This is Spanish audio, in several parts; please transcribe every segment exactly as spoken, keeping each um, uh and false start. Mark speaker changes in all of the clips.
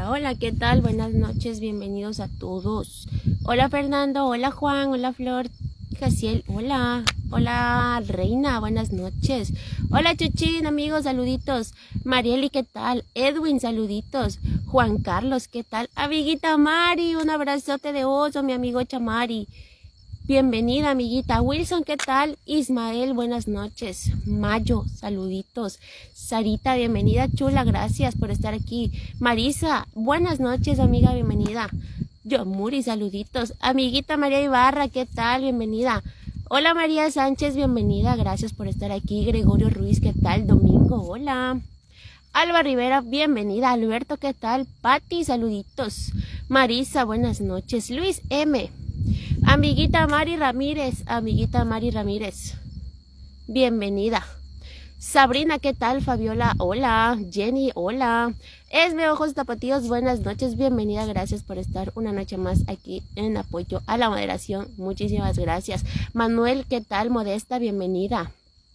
Speaker 1: Hola, hola, ¿qué tal? Buenas noches, bienvenidos a todos. Hola Fernando, hola Juan, hola Flor, Jaciel, hola, hola Reina, buenas noches. Hola Chuchín, amigos, saluditos. Marieli, ¿qué tal? Edwin, saluditos. Juan Carlos, ¿qué tal? Amiguita Mari, un abrazote de oso, mi amigo Chamari. Bienvenida, amiguita. Wilson, ¿qué tal? Ismael, buenas noches. Mayo, saluditos. Sarita, bienvenida, chula, gracias por estar aquí. Marisa, buenas noches, amiga, bienvenida. Yomuri, saluditos. Amiguita María Ibarra, ¿qué tal? Bienvenida. Hola María Sánchez, bienvenida, gracias por estar aquí. Gregorio Ruiz, ¿qué tal? Domingo, hola. Alba Rivera, bienvenida. Alberto, ¿qué tal? Pati, saluditos. Marisa, buenas noches. Luis M. Amiguita Mari Ramírez, amiguita Mari Ramírez, bienvenida. Sabrina, ¿qué tal? Fabiola, hola. Jenny, hola. Esme Ojos Tapatíos, buenas noches, bienvenida, gracias por estar una noche más aquí en apoyo a la moderación, muchísimas gracias. Manuel, ¿qué tal? Modesta, bienvenida.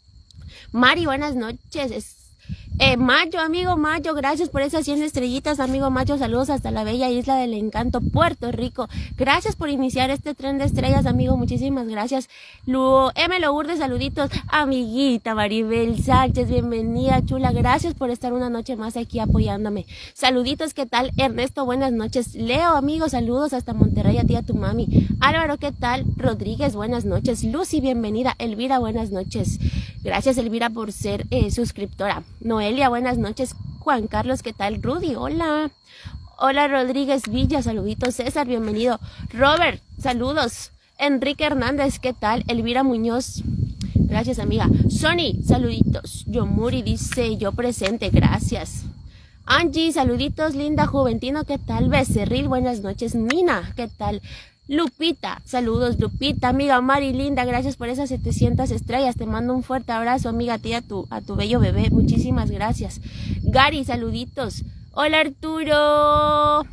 Speaker 1: Mari, buenas noches. Es Eh, Mayo, amigo Mayo, gracias por esas cien estrellitas, amigo Mayo, saludos hasta la bella isla del encanto, Puerto Rico. Gracias por iniciar este tren de estrellas, amigo, muchísimas gracias. Lu M. Lourdes, saluditos. Amiguita Maribel Sánchez, bienvenida, chula, gracias por estar una noche más aquí apoyándome. Saluditos, ¿qué tal? Ernesto, buenas noches. Leo, amigo, saludos hasta Monterrey, a ti, a tu mami. Álvaro, ¿qué tal? Rodríguez, buenas noches. Lucy, bienvenida. Elvira, buenas noches. Gracias, Elvira, por ser eh, suscriptora. Noelia, buenas noches. Juan Carlos, ¿qué tal? Rudy, hola. Hola, Rodríguez Villa, saluditos. César, bienvenido. Robert, saludos. Enrique Hernández, ¿qué tal? Elvira Muñoz, gracias, amiga. Sony, saluditos. Yomuri dice, yo presente, gracias. Angie, saluditos. Linda Juventino, ¿qué tal? Becerril, buenas noches. Nina, ¿qué tal? Lupita, saludos Lupita, amiga Mari linda, gracias por esas setecientas estrellas, te mando un fuerte abrazo, amiga, a ti, a tu, a tu bello bebé, muchísimas gracias. Gary, saluditos. Hola Arturo,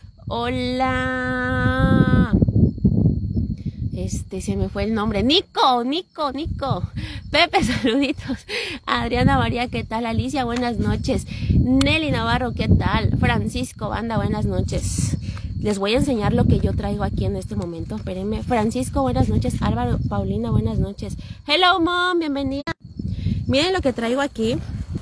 Speaker 1: hola, este, se me fue el nombre, Nico, Nico, Nico, Pepe, saluditos. Adriana María, ¿qué tal? Alicia, buenas noches. Nelly Navarro, ¿qué tal? Francisco Banda, buenas noches. Les voy a enseñar lo que yo traigo aquí en este momento. Espérenme. Francisco, buenas noches. Álvaro, Paulina, buenas noches. Hello, mom, bienvenida. Miren lo que traigo aquí.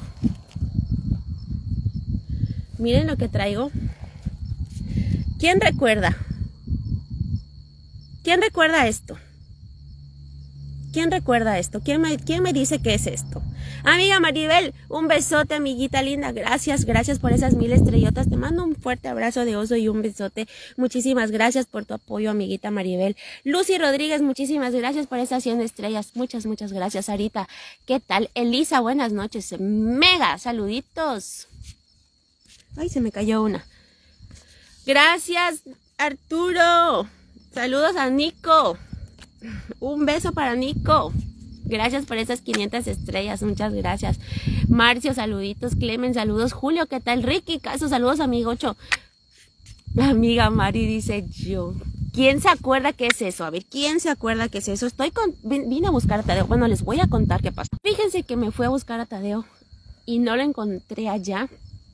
Speaker 1: Miren lo que traigo. ¿Quién recuerda? ¿Quién recuerda esto? ¿Quién recuerda esto? ¿Quién me, quién me dice qué es esto? Amiga Maribel, un besote, amiguita linda. Gracias, gracias por esas mil estrellotas. Te mando un fuerte abrazo de oso y un besote. Muchísimas gracias por tu apoyo, amiguita Maribel. Lucy Rodríguez, muchísimas gracias por esas cien estrellas. Muchas, muchas gracias, Sarita. ¿Qué tal? Elisa, buenas noches. Mega, saluditos. Ay, se me cayó una. Gracias, Arturo. Saludos a Nico. Un beso para Nico. Gracias por esas quinientas estrellas, muchas gracias. Marcio, saluditos. Clemen, saludos. Julio, ¿qué tal? Ricky, Caso, saludos, amigocho. La amiga Mari dice yo. ¿Quién se acuerda qué es eso? A ver, ¿quién se acuerda qué es eso? Estoy con... Vine a buscar a Tadeo. Bueno, les voy a contar qué pasó. Fíjense que me fui a buscar a Tadeo y no lo encontré allá.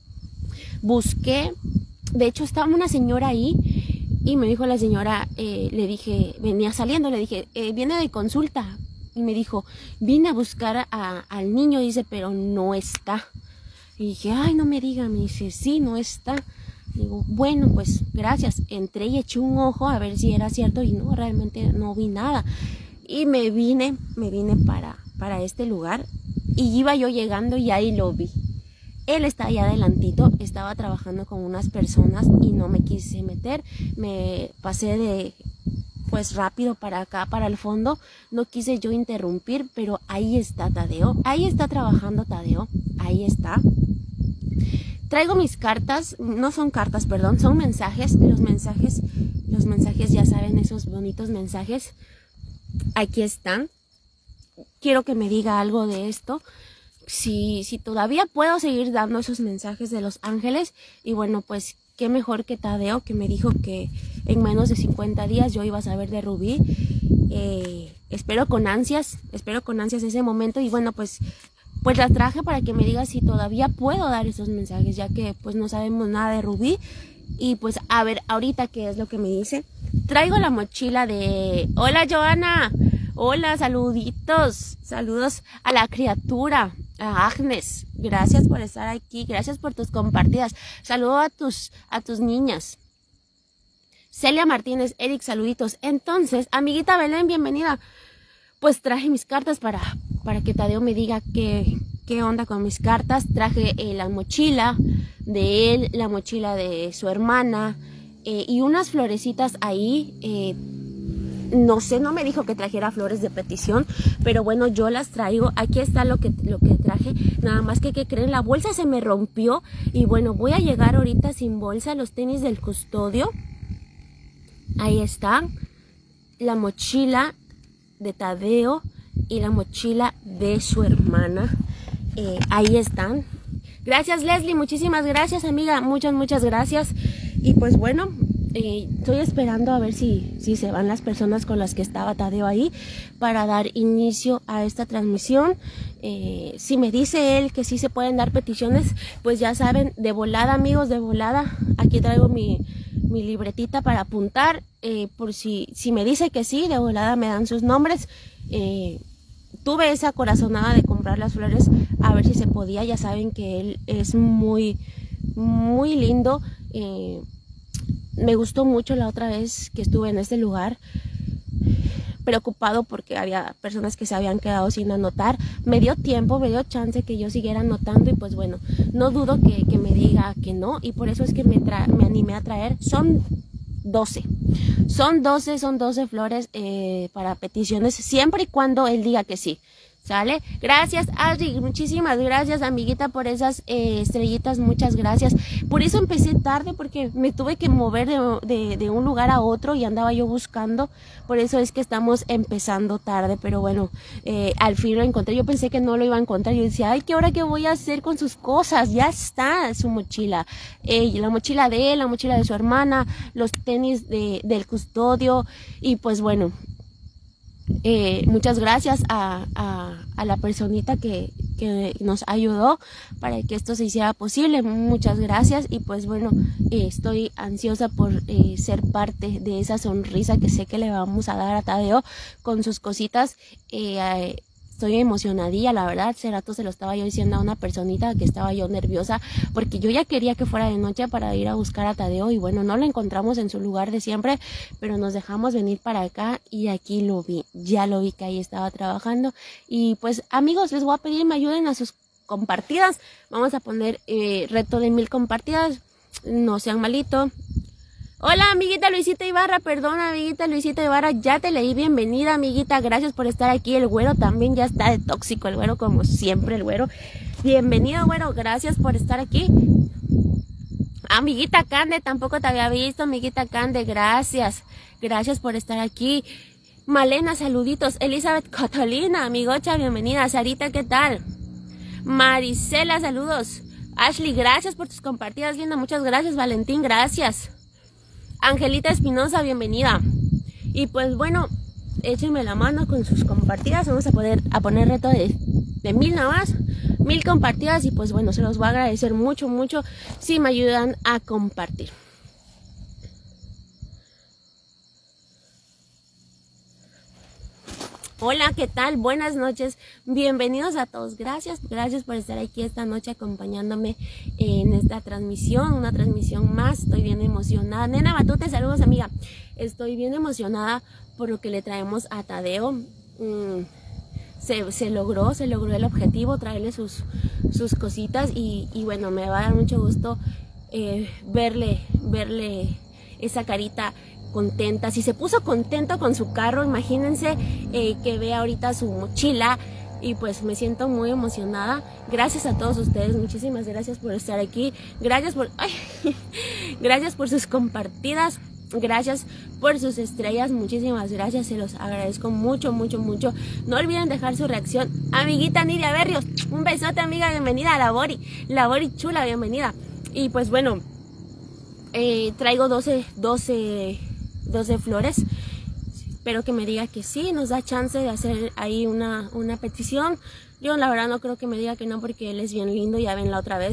Speaker 1: Busqué. De hecho, estaba una señora ahí. Y me dijo la señora, eh, le dije, venía saliendo, le dije, eh, viene de consulta. Y me dijo, vine a buscar a, al niño, dice, pero no está. Y dije, ay, no me diga, me dice, sí, no está. Digo, bueno, pues gracias. Entré y eché un ojo a ver si era cierto y no, realmente no vi nada. Y me vine, me vine para, para este lugar y iba yo llegando y ahí lo vi. Él está allá adelantito, estaba trabajando con unas personas y no me quise meter, me pasé de pues rápido para acá, para el fondo, no quise yo interrumpir, pero ahí está Tadeo, ahí está trabajando Tadeo, ahí está. Traigo mis cartas, no son cartas, perdón, son mensajes, los mensajes, los mensajes ya saben, esos bonitos mensajes, aquí están. Quiero que me diga algo de esto. Si, si todavía puedo seguir dando esos mensajes de los ángeles. Y bueno, pues qué mejor que Tadeo, que me dijo que en menos de cincuenta días yo iba a saber de Rubí. Eh, espero con ansias, espero con ansias ese momento. Y bueno, pues, pues la traje para que me diga si todavía puedo dar esos mensajes, ya que pues no sabemos nada de Rubí. Y pues a ver ahorita qué es lo que me dice. Traigo la mochila de... Hola Joana, hola, saluditos, saludos a la criatura, a Agnes. Gracias por estar aquí, gracias por tus compartidas. Saludo a tus, a tus niñas. Celia Martínez, Eric, saluditos. Entonces, amiguita Belén, bienvenida. Pues traje mis cartas para, para que Tadeo me diga qué, qué onda con mis cartas. Traje eh, la mochila de él, la mochila de su hermana eh, y unas florecitas ahí. Eh, no sé, no me dijo que trajera flores de petición, pero bueno, yo las traigo. Aquí está lo que, lo que traje. Nada más que, ¿qué creen? La bolsa se me rompió y bueno, voy a llegar ahorita sin bolsa. Los tenis del custodio. Ahí está. La mochila de Tadeo y la mochila de su hermana. Eh, ahí están. Gracias Leslie, muchísimas gracias amiga, muchas muchas gracias. Y pues bueno, eh, estoy esperando a ver si, si se van las personas con las que estaba Tadeo ahí para dar inicio a esta transmisión. Eh, si me dice él que sí se pueden dar peticiones, pues ya saben, de volada amigos, de volada. Aquí traigo mi, mi libretita para apuntar. Eh, por si, si me dice que sí, de volada me dan sus nombres. Eh, tuve esa corazonada de comprar las flores a ver si se podía. Ya saben que él es muy, muy lindo. Eh, me gustó mucho la otra vez que estuve en este lugar, preocupado porque había personas que se habían quedado sin anotar. Me dio tiempo, me dio chance que yo siguiera anotando y pues bueno, no dudo que, que me diga que no, y por eso es que me, me animé a traer. Son doce, son doce, son doce flores eh, para peticiones, siempre y cuando él diga que sí. ¿Sale? Gracias, Adri, muchísimas gracias, amiguita, por esas eh, estrellitas, muchas gracias. Por eso empecé tarde, porque me tuve que mover de, de, de un lugar a otro y andaba yo buscando. Por eso es que estamos empezando tarde, pero bueno, eh, al fin lo encontré. Yo pensé que no lo iba a encontrar. Yo decía, ay, ¿qué hora qué voy a hacer con sus cosas? Ya está su mochila. Eh, la mochila de él, la mochila de su hermana, los tenis de, del custodio y pues bueno... Eh, muchas gracias a, a, a la personita que, que nos ayudó para que esto se hiciera posible. Muchas gracias y pues bueno, eh, estoy ansiosa por eh, ser parte de esa sonrisa que sé que le vamos a dar a Tadeo con sus cositas. eh, eh, Estoy emocionadilla, la verdad. Hace rato se lo estaba yo diciendo a una personita que estaba yo nerviosa porque yo ya quería que fuera de noche para ir a buscar a Tadeo y bueno, no lo encontramos en su lugar de siempre, pero nos dejamos venir para acá y aquí lo vi, ya lo vi que ahí estaba trabajando. Y pues amigos, les voy a pedir me ayuden a sus compartidas. Vamos a poner eh, reto de mil compartidas, no sean malito. Hola amiguita Luisita Ibarra, perdón amiguita Luisita Ibarra, ya te leí, bienvenida amiguita, gracias por estar aquí. El güero también ya está de tóxico, el güero como siempre, el güero. Bienvenido güero, gracias por estar aquí. Amiguita Cande, tampoco te había visto, amiguita Cande, gracias, gracias por estar aquí. Malena, saluditos. Elizabeth Cotolina, amigocha, bienvenida. Sarita, ¿qué tal? Marisela, saludos. Ashley, gracias por tus compartidas, linda, muchas gracias. Valentín, gracias. Angelita Espinosa, bienvenida. Y pues bueno, échenme la mano con sus compartidas. Vamos a poder a poner reto de, de mil nada más, mil compartidas. Y pues bueno, se los voy a agradecer mucho, mucho si me ayudan a compartir. Hola, ¿qué tal? Buenas noches, bienvenidos a todos, gracias, gracias por estar aquí esta noche acompañándome en esta transmisión, una transmisión más. Estoy bien emocionada. Nena Batute, saludos amiga, estoy bien emocionada por lo que le traemos a Tadeo. Mm, se, se logró, se logró el objetivo, traerle sus, sus cositas y, y bueno, me va a dar mucho gusto eh, verle, verle esa carita contenta. Si se puso contento con su carro, imagínense eh, que ve ahorita su mochila y pues me siento muy emocionada. Gracias a todos ustedes, muchísimas gracias por estar aquí, gracias por ay, gracias por sus compartidas, gracias por sus estrellas, muchísimas gracias, se los agradezco mucho, mucho, mucho. No olviden dejar su reacción. Amiguita Nidia Berrios, un besote amiga, bienvenida a Labori, Labori chula, bienvenida. Y pues bueno, eh, traigo doce, doce doce flores. Espero que me diga que sí, nos da chance de hacer ahí una, una petición. Yo la verdad no creo que me diga que no porque él es bien lindo, ya ven la otra vez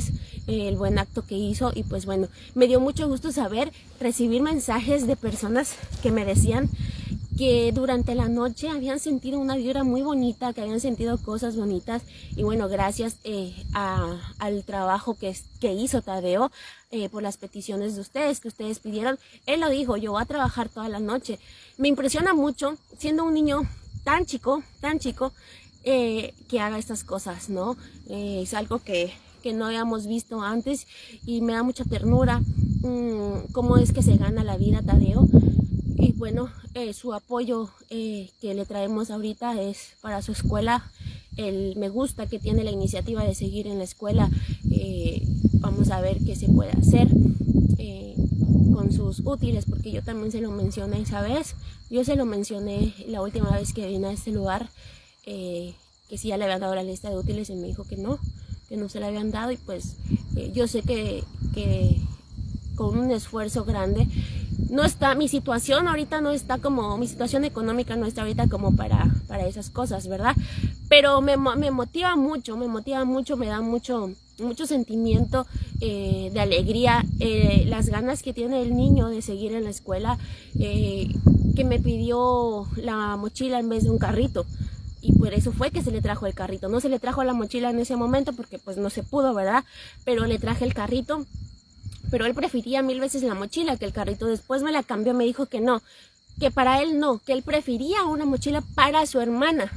Speaker 1: eh, el buen acto que hizo. Y pues bueno, me dio mucho gusto saber, recibir mensajes de personas que me decían que durante la noche habían sentido una vibra muy bonita, que habían sentido cosas bonitas. Y bueno, gracias eh, a, al trabajo que, que hizo Tadeo, eh, por las peticiones de ustedes, que ustedes pidieron. Él lo dijo, yo voy a trabajar toda la noche. Me impresiona mucho, siendo un niño tan chico, tan chico, eh, que haga estas cosas, ¿no? Eh, es algo que, que no habíamos visto antes y me da mucha ternura mmm, cómo es que se gana la vida Tadeo. Y bueno, eh, su apoyo eh, que le traemos ahorita es para su escuela. El me gusta que tiene la iniciativa de seguir en la escuela. Eh, vamos a ver qué se puede hacer eh, con sus útiles, porque yo también se lo mencioné esa vez. Yo se lo mencioné la última vez que vine a este lugar, eh, que sí ya le habían dado la lista de útiles y me dijo que no, que no se la habían dado. Y pues eh, yo sé que, que con un esfuerzo grande, no está, mi situación ahorita no está como, mi situación económica no está ahorita como para, para esas cosas, ¿verdad? Pero me, me motiva mucho, me motiva mucho, me da mucho, mucho sentimiento eh, de alegría, eh, las ganas que tiene el niño de seguir en la escuela, eh, que me pidió la mochila en vez de un carrito. Y por eso fue que se le trajo el carrito. No se le trajo la mochila en ese momento porque pues no se pudo, ¿verdad? Pero le traje el carrito. Pero él prefería mil veces la mochila que el carrito. Después me la cambió, me dijo que no, que para él no, que él prefería una mochila para su hermana.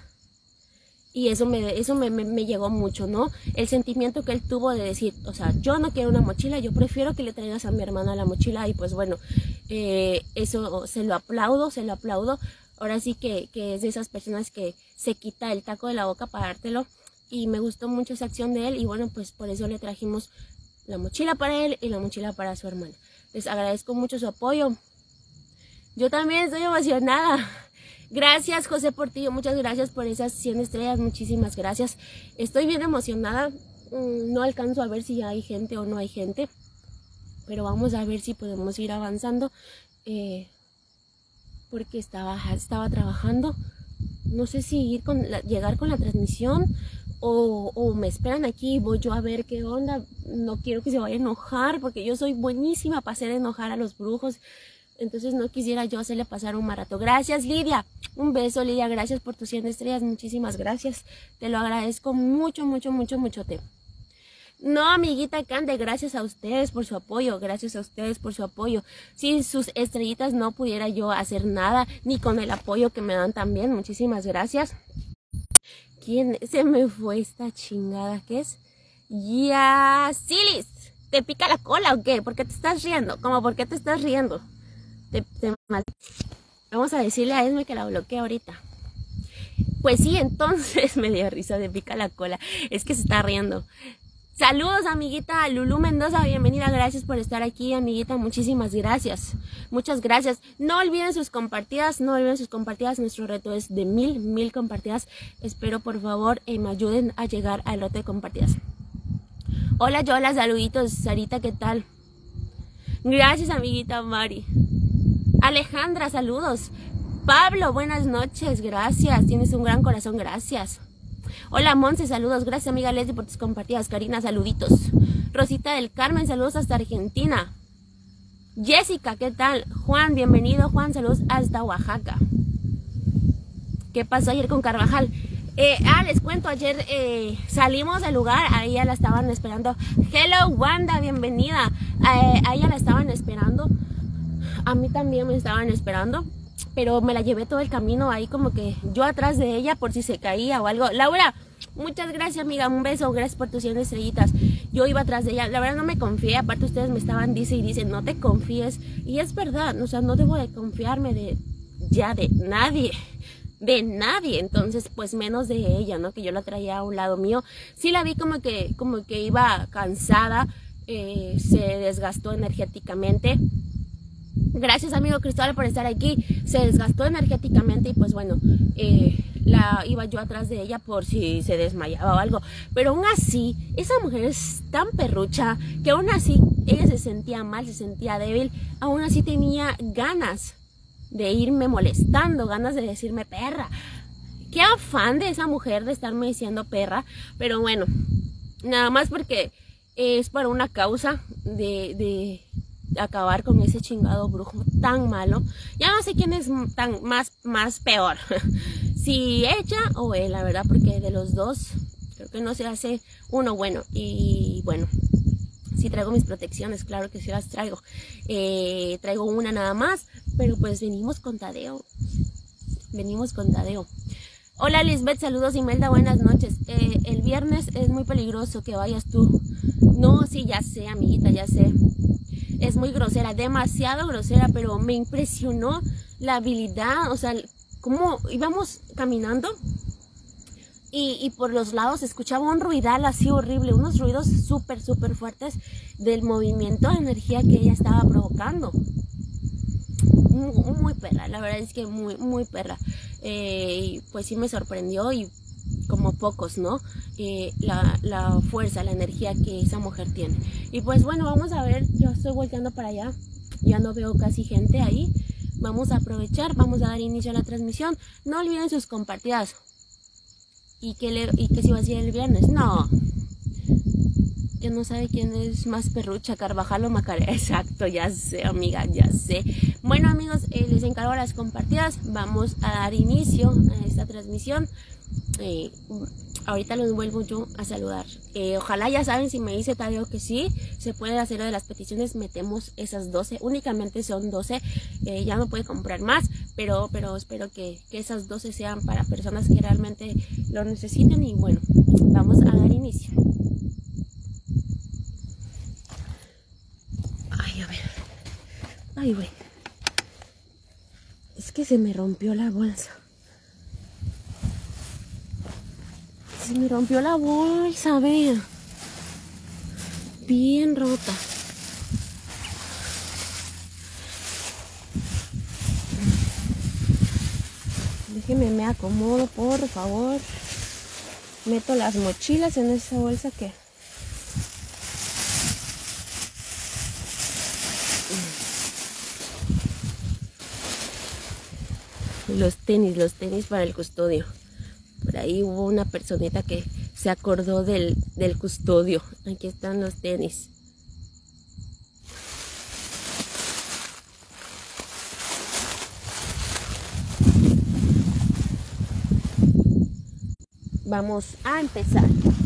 Speaker 1: Y eso me, eso me, me, me llegó mucho, ¿no? El sentimiento que él tuvo de decir, o sea, yo no quiero una mochila, yo prefiero que le traigas a mi hermana la mochila. Y pues bueno, eh, eso se lo aplaudo, se lo aplaudo. Ahora sí que, que es de esas personas que se quita el taco de la boca para dártelo. Y me gustó mucho esa acción de él y bueno, pues por eso le trajimos la mochila para él y la mochila para su hermana. Les agradezco mucho su apoyo. Yo también estoy emocionada. Gracias, José Portillo. Muchas gracias por esas cien estrellas. Muchísimas gracias. Estoy bien emocionada. No alcanzo a ver si ya hay gente o no hay gente. Pero vamos a ver si podemos ir avanzando. Eh, porque estaba, estaba trabajando. No sé si ir con la, llegar con la transmisión. O, o me esperan aquí y voy yo a ver qué onda. No quiero que se vaya a enojar porque yo soy buenísima para hacer enojar a los brujos. Entonces no quisiera yo hacerle pasar un maratón. Gracias, Lidia. Un beso, Lidia. Gracias por tus cien estrellas. Muchísimas gracias. Te lo agradezco mucho, mucho, mucho, mucho. Te. No, amiguita Cande, gracias a ustedes por su apoyo. Gracias a ustedes por su apoyo. Sin sus estrellitas no pudiera yo hacer nada, ni con el apoyo que me dan también. Muchísimas gracias. ¿Quién se me fue esta chingada? ¿Qué es? Ya, Silis, ¿te pica la cola o qué? ¿Por qué te estás riendo? ¿Cómo por qué te estás riendo? Te, te... Vamos a decirle a Esme que la bloquee ahorita. Pues sí, entonces me dio risa de pica la cola. Es que se está riendo. Saludos, amiguita Lulu Mendoza, bienvenida, gracias por estar aquí, amiguita, muchísimas gracias, muchas gracias. No olviden sus compartidas, no olviden sus compartidas, nuestro reto es de mil, mil compartidas. Espero, por favor, eh, me ayuden a llegar al reto de compartidas. Hola, Yola, saluditos, Sarita, ¿qué tal? Gracias, amiguita Mari. Alejandra, saludos. Pablo, buenas noches, gracias, tienes un gran corazón, gracias. Hola Monse, saludos, gracias amiga Leslie por tus compartidas. Karina, saluditos. Rosita del Carmen, saludos hasta Argentina. Jessica, ¿qué tal? Juan, bienvenido Juan, saludos hasta Oaxaca. ¿Qué pasó ayer con Carvajal? Eh, ah, les cuento, ayer eh, salimos del lugar, a ella la estaban esperando. Hello Wanda, bienvenida. Eh, a ella la estaban esperando. A mí también me estaban esperando. Pero me la llevé todo el camino ahí como que yo atrás de ella por si se caía o algo. Laura, muchas gracias amiga, un beso, gracias por tus cien estrellitas. Yo iba atrás de ella, la verdad no me confié, aparte ustedes me estaban dice y dicen no te confíes. Y es verdad, o sea, no debo de confiarme de ya de nadie, de nadie. Entonces pues menos de ella, ¿no? Que yo la traía a un lado mío. Sí la vi como que, como que iba cansada, eh, se desgastó energéticamente. Gracias amigo Cristóbal por estar aquí. Se desgastó energéticamente y pues bueno, eh, la iba yo atrás de ella por si se desmayaba o algo. Pero aún así, esa mujer es tan perrucha que aún así ella se sentía mal, se sentía débil. Aún así tenía ganas de irme molestando, ganas de decirme perra. Qué afán de esa mujer de estarme diciendo perra. Pero bueno, nada más porque es para una causa de, de acabar con ese chingado brujo tan malo. Ya no sé quién es tan más, más peor, si ella o él, la verdad, porque de los dos creo que no se hace uno bueno. Y bueno, sí traigo mis protecciones, claro que sí las traigo. Eh, traigo una nada más, pero pues venimos con Tadeo. Venimos con Tadeo. Hola Lisbeth, saludos. Imelda, buenas noches. Eh, el viernes es muy peligroso que vayas tú. No, sí, ya sé, amiguita, ya sé. Es muy grosera, demasiado grosera, pero me impresionó la habilidad, o sea, cómo íbamos caminando y, y por los lados se escuchaba un ruidal así horrible, unos ruidos súper, súper fuertes del movimiento de energía que ella estaba provocando. Muy, muy perra, la verdad es que muy, muy perra. Eh, pues sí me sorprendió y como pocos, ¿no? Eh, la, la fuerza, la energía que esa mujer tiene. Y pues bueno, vamos a ver, yo estoy volteando para allá, ya no veo casi gente ahí. Vamos a aprovechar, vamos a dar inicio a la transmisión. No olviden sus compartidas. ¿Y que, le, y que si va a ser el viernes? No. Que no sabe quién es más perrucha, Carvajal o Macarena. Exacto, ya sé, amiga, ya sé. Bueno, amigos, eh, les encargo las compartidas. Vamos a dar inicio a esta transmisión. Eh, ahorita los vuelvo yo a saludar. Eh, ojalá ya saben, si me dice Tadeo que sí, se puede hacer lo de las peticiones, metemos esas doce, únicamente son doce, eh, ya no puede comprar más, pero, pero espero que, que esas doce sean para personas que realmente lo necesiten. Y bueno, vamos a dar inicio. Ay, a ver. Ay, güey. Es que se me rompió la bolsa. Se me rompió la bolsa, vea. Bien rota. Déjeme me acomodo, por favor. Meto las mochilas en esa bolsa que... Los tenis, los tenis para el custodio. Por ahí hubo una personita que se acordó del, del custodio. Aquí están los tenis. Vamos a empezar.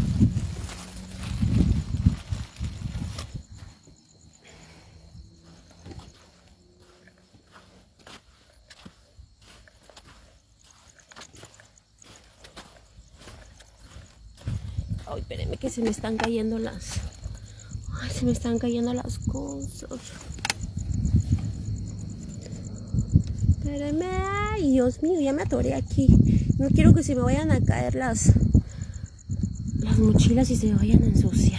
Speaker 1: Ay, espérenme que se me están cayendo las... Ay, se me están cayendo las cosas. Espérenme. Ay, Dios mío, ya me atoré aquí. No quiero que se me vayan a caer las... Las mochilas y se me vayan a ensuciar.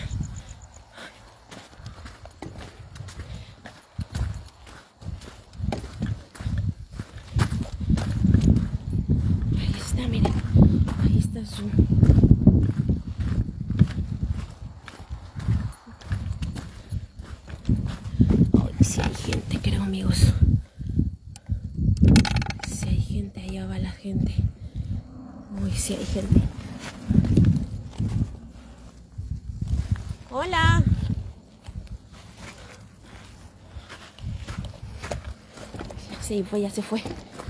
Speaker 1: Ahí está, miren. Ahí está su... Si hay gente, creo, amigos. Si hay gente, allá va la gente. Uy, si hay gente. Hola. Sí, pues ya se fue.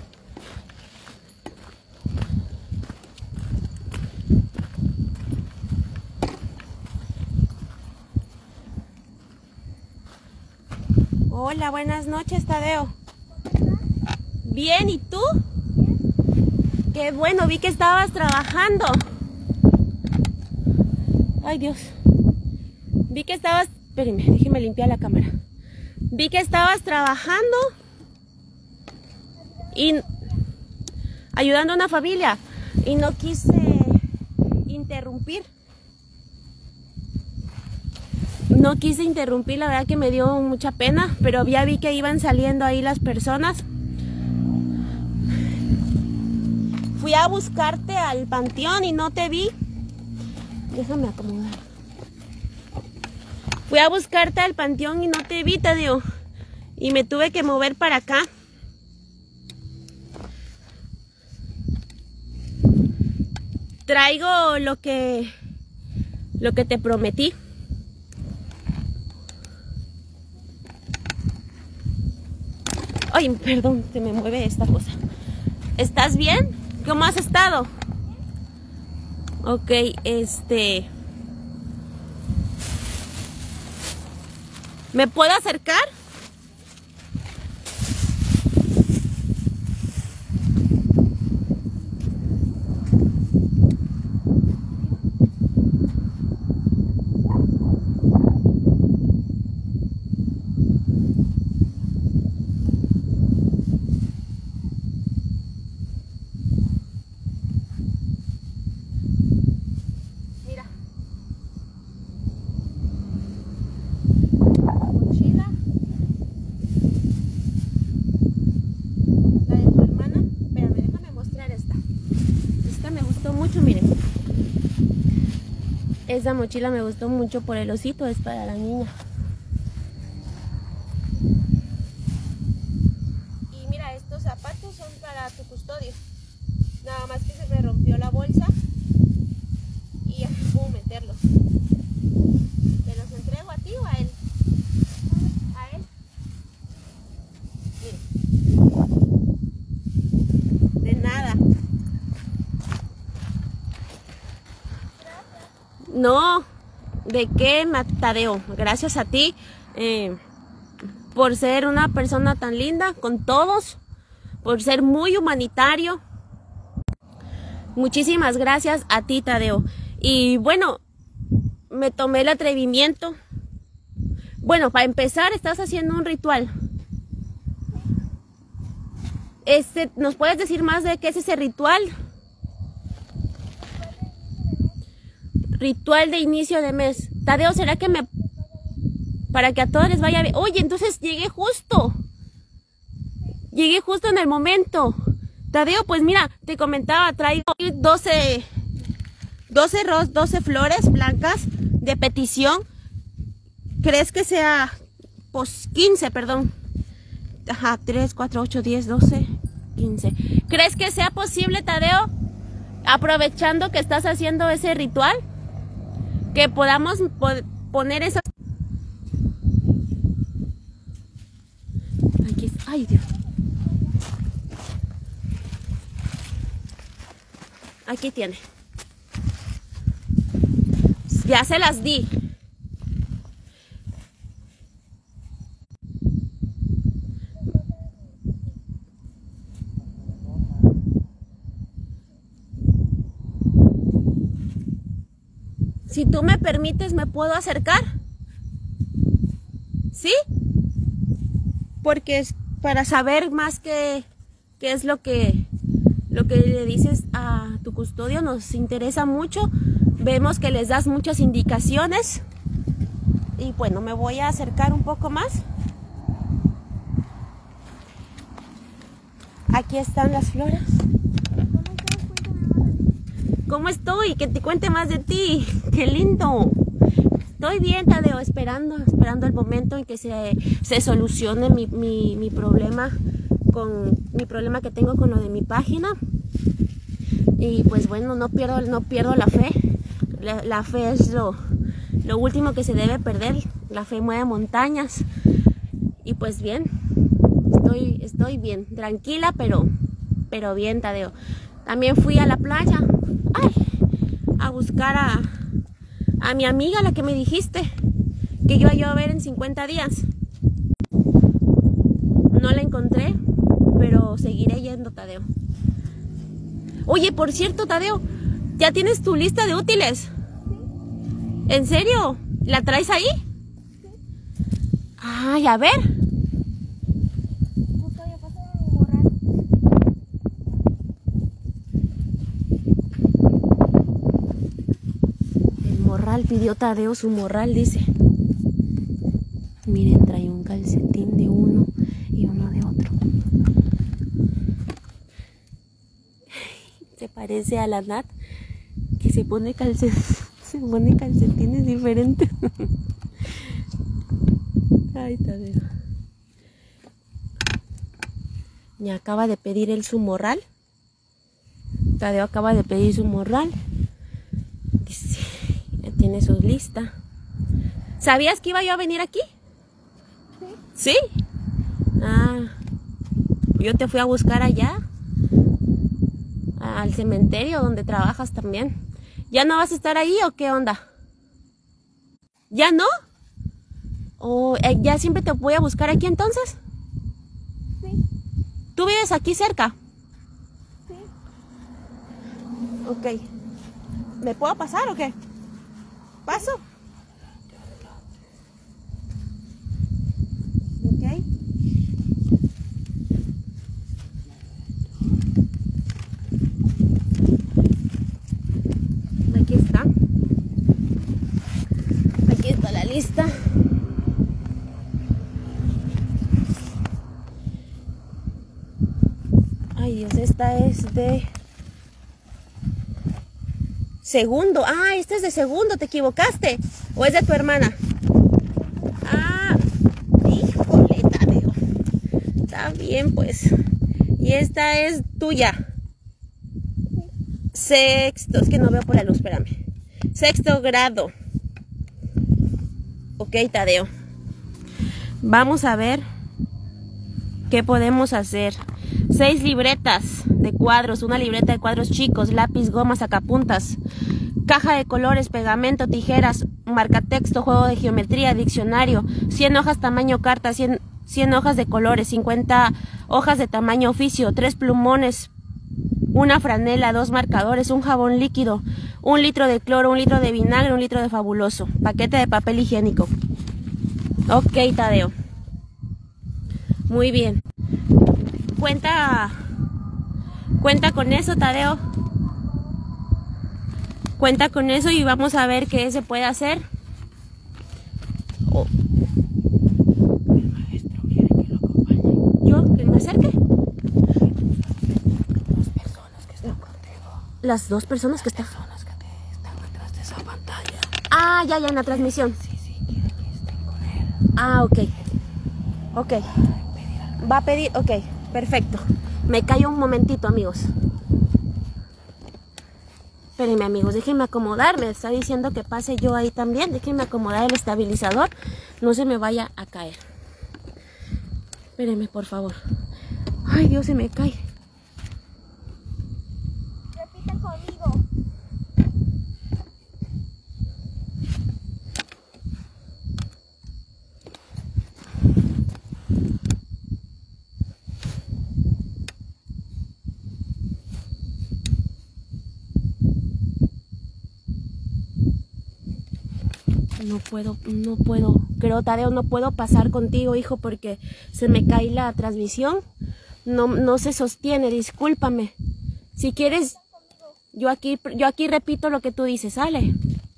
Speaker 1: Hola, buenas noches, Tadeo. Bien, ¿y tú? Qué bueno, vi que estabas trabajando. Ay, Dios. Vi que estabas... Espérenme, déjeme limpiar la cámara. Vi que estabas trabajando y ayudando a una familia y no quise interrumpir. No quise interrumpir, la verdad que me dio mucha pena, pero ya vi que iban saliendo ahí las personas. Fui a buscarte al panteón y no te vi. Déjame acomodar. Fui a buscarte al panteón y no te vi, Tadeo. Y me tuve que mover para acá. Traigo lo que, lo que te prometí. Ay, perdón, se me mueve esta cosa. ¿Estás bien? ¿Cómo has estado? Ok, este... ¿me puedo acercar? Esa mochila me gustó mucho por el osito, es para la niña. Y mira, estos zapatos son para tu custodio. Nada más que se me rompió la bolsa y ya no puedo meterlos. ¿Te los entrego a ti o a él? A él. Mira. De nada. No, ¿de qué, Tadeo? Gracias a ti eh, por ser una persona tan linda con todos, por ser muy humanitario. Muchísimas gracias a ti, Tadeo. Y bueno, me tomé el atrevimiento. Bueno, para empezar, estás haciendo un ritual. Este, ¿nos puedes decir más de qué es ese ritual? Ritual de inicio de mes. Tadeo, ¿será que me... para que a todos les vaya bien? Oye, entonces llegué justo. Llegué justo en el momento. Tadeo, pues mira, te comentaba, traigo doce, doce, ros, doce flores blancas de petición. ¿Crees que sea... pues quince, perdón. Ajá, tres, cuatro, ocho, diez, doce, quince. ¿Crees que sea posible, Tadeo? Aprovechando que estás haciendo ese ritual, que podamos poner esas... Aquí, ay Dios. Aquí tiene. Ya se las di. Si tú me permites, ¿me puedo acercar? ¿Sí? Porque es para saber más qué, qué es lo que, lo que le dices a tu custodio. Nos interesa mucho. Vemos que les das muchas indicaciones. Y bueno, me voy a acercar un poco más. Aquí están las flores. ¿Cómo estoy? Que te cuente más de ti. ¡Qué lindo! Estoy bien, Tadeo, esperando, esperando el momento en que se, se solucione mi, mi, mi problema con mi problema que tengo con lo de mi página. Y pues bueno, no pierdo, no pierdo la fe. La, la fe es lo, lo último que se debe perder. La fe mueve montañas. Y pues bien, estoy, estoy bien, tranquila, pero, pero bien, Tadeo. También fui a la playa. Ay, a buscar a, a mi amiga, la que me dijiste que iba yo a ver en cincuenta días. No la encontré, pero seguiré yendo, Tadeo. Oye, por cierto, Tadeo, ¿ya tienes tu lista de útiles? ¿En serio? ¿La traes ahí? Ay, a ver. Pidió Tadeo su morral, dice. Miren, trae un calcetín de uno y uno de otro. Se parece a la Nat, que se pone calcetines, se pone calcetines diferentes. Ay, Tadeo. Me acaba de pedir él su morral. Tadeo acaba de pedir su morral. Dice, tiene su lista. ¿Sabías que iba yo a venir aquí? Sí. ¿Sí? Ah, Yo te fui a buscar allá, al cementerio donde trabajas también. ¿Ya no vas a estar ahí o qué onda? ¿Ya no? ¿O eh, ya siempre te voy a buscar aquí entonces?
Speaker 2: Sí.
Speaker 1: ¿Tú vives aquí cerca?
Speaker 2: Sí.
Speaker 1: Ok. ¿Me puedo pasar o qué? ¿Paso? Ok. Aquí está. Aquí está la lista. Ay Dios, esta es de segundo. Ah, esta es de segundo, te equivocaste. ¿O es de tu hermana? Ah, híjole, Tadeo. Está bien, pues. Y esta es tuya. Sexto, es que no veo por la luz, espérame. Sexto grado. Ok, Tadeo. Vamos a ver qué podemos hacer. Seis libretas de cuadros, una libreta de cuadros chicos, lápiz, goma, sacapuntas, caja de colores, pegamento, tijeras, marcatexto, juego de geometría, diccionario, cien hojas tamaño carta, cien, cien hojas de colores, cincuenta hojas de tamaño oficio, tres plumones, una franela, dos marcadores, un jabón líquido, un litro de cloro, un litro de vinagre, un litro de fabuloso, paquete de papel higiénico. Ok, Tadeo. Muy bien. Cuenta, cuenta con eso, Tadeo. Cuenta con eso y vamos a ver qué se puede hacer. Oh.
Speaker 3: El maestro quiere que lo acompañe.
Speaker 1: ¿Yo? ¿Que me acerque?
Speaker 3: Las personas que están contigo.
Speaker 1: Las dos personas que están...
Speaker 3: Las personas que te están atrás de esa pantalla.
Speaker 1: Ah, ya, ya, en la transmisión.
Speaker 3: Sí, sí, quiere que estén con él.
Speaker 1: Ah, ok. Ok. Va a pedir... Ok, perfecto. Me callo un momentito, amigos. Espérenme, amigos, déjenme acomodar. Me está diciendo que pase yo ahí también. Déjenme acomodar el estabilizador. No se me vaya a caer. Espérenme, por favor. Ay, Dios, se me cae.
Speaker 2: Repitan conmigo.
Speaker 1: No puedo, no puedo. Creo, Tadeo, no puedo pasar contigo, hijo, porque se me cae la transmisión. No, no se sostiene, discúlpame. Si quieres, yo aquí, yo aquí repito lo que tú dices, ¿sale?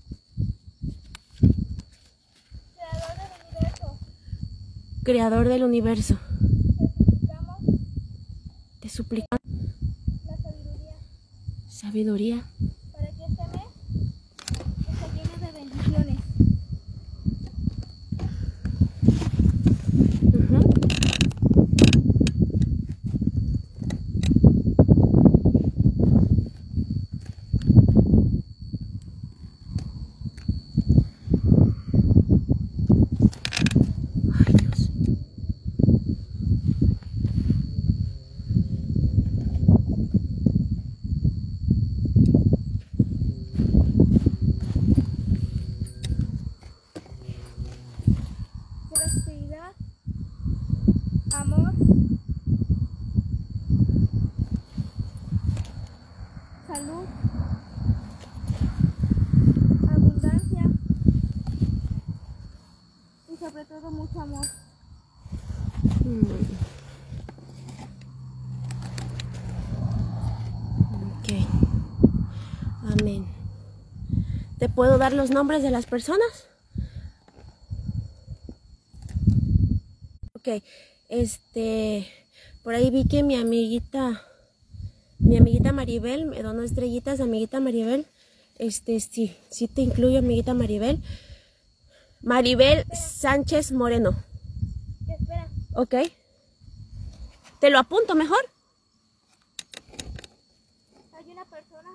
Speaker 2: Creador del universo.
Speaker 1: Creador del universo.
Speaker 2: Te suplicamos
Speaker 1: Te suplicamos
Speaker 2: la sabiduría
Speaker 1: sabiduría
Speaker 2: para que este mes esté lleno de bendiciones.
Speaker 1: Ujú. Ay, Dios.
Speaker 2: Prosperidad, amor, salud, abundancia y sobre todo mucho amor.
Speaker 1: Mm. Ok. Amén. ¿Te puedo dar los nombres de las personas? Ok. Este, por ahí vi que mi amiguita, mi amiguita Maribel me donó estrellitas, amiguita Maribel. Este, sí, sí te incluyo, amiguita Maribel. Maribel Sánchez Moreno.
Speaker 2: Espera,
Speaker 1: Ok. ¿Te lo apunto mejor?
Speaker 2: hay una persona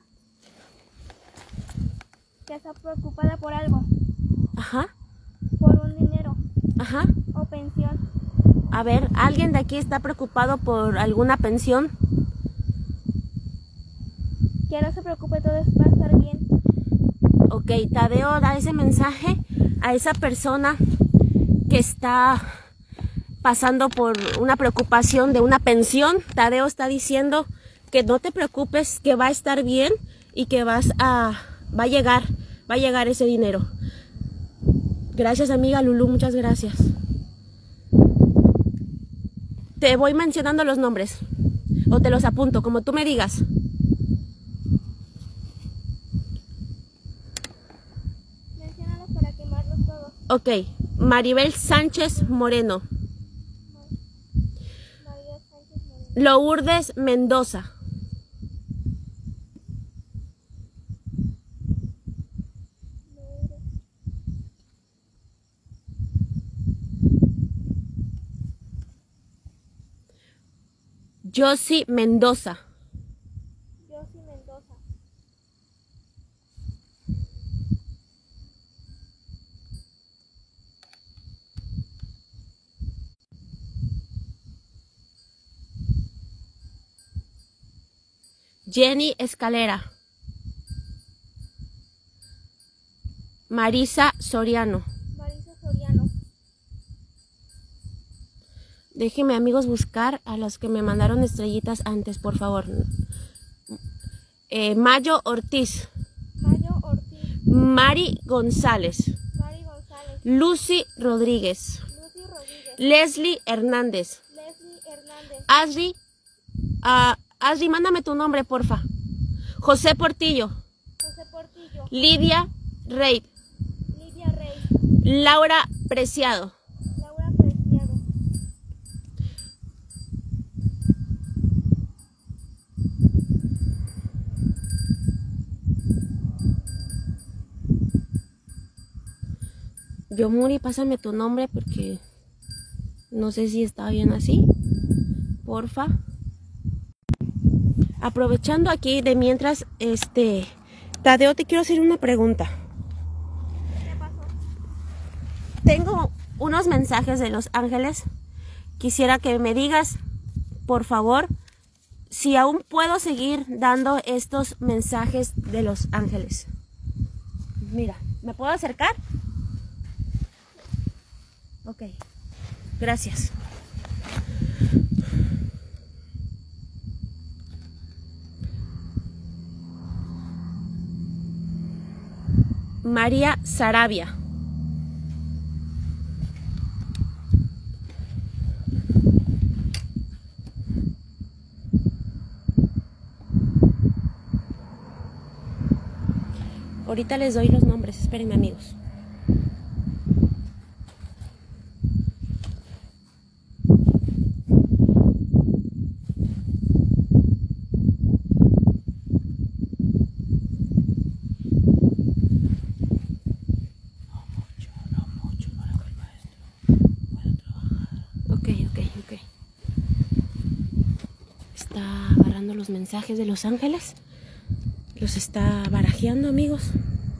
Speaker 2: que está preocupada por algo,
Speaker 1: Ajá,
Speaker 2: por un dinero
Speaker 1: ajá.
Speaker 2: o pensión.
Speaker 1: A ver, ¿alguien de aquí está preocupado por alguna pensión?
Speaker 2: Que no se preocupe, todo va a estar bien.
Speaker 1: Ok, Tadeo da ese mensaje a esa persona que está pasando por una preocupación de una pensión. Tadeo está diciendo que no te preocupes, que va a estar bien y que vas a, va a llegar, va a llegar ese dinero. Gracias, amiga Lulu, muchas gracias. Te voy mencionando los nombres o te los apunto, como tú me digas.
Speaker 2: Menciónalos para quemarlos todos.
Speaker 1: Ok, Maribel Sánchez Moreno.
Speaker 2: María Sánchez Moreno.
Speaker 1: Lourdes Mendoza.
Speaker 2: Lourdes.
Speaker 1: Josie Mendoza.
Speaker 2: Josie Mendoza.
Speaker 1: Jenny Escalera. Marisa Soriano.
Speaker 2: Marisa Soriano.
Speaker 1: Déjenme, amigos, buscar a los que me mandaron estrellitas antes, por favor. Eh, Mayo Ortiz.
Speaker 2: Mayo Ortiz.
Speaker 1: Mari González.
Speaker 2: Mari González.
Speaker 1: Lucy Rodríguez.
Speaker 2: Lucy Rodríguez.
Speaker 1: Leslie Hernández.
Speaker 2: Leslie Hernández.
Speaker 1: Asri. Uh, Asri, mándame tu nombre, porfa. José Portillo.
Speaker 2: José Portillo.
Speaker 1: Lidia Rey.
Speaker 2: Lidia Rey.
Speaker 1: Laura Preciado.
Speaker 2: Laura Preciado.
Speaker 1: Yomuri, pásame tu nombre porque no sé si está bien así. Porfa. Aprovechando aquí de mientras, este, Tadeo, te quiero hacer una pregunta.
Speaker 2: ¿Qué pasó?
Speaker 1: Tengo unos mensajes de los ángeles. Quisiera que me digas, por favor, si aún puedo seguir dando estos mensajes de los ángeles. Mira, ¿me puedo acercar? Ok, gracias. María Sarabia. Ahorita les doy los nombres, espérenme, amigos. Los mensajes de los ángeles los está barajeando, amigos.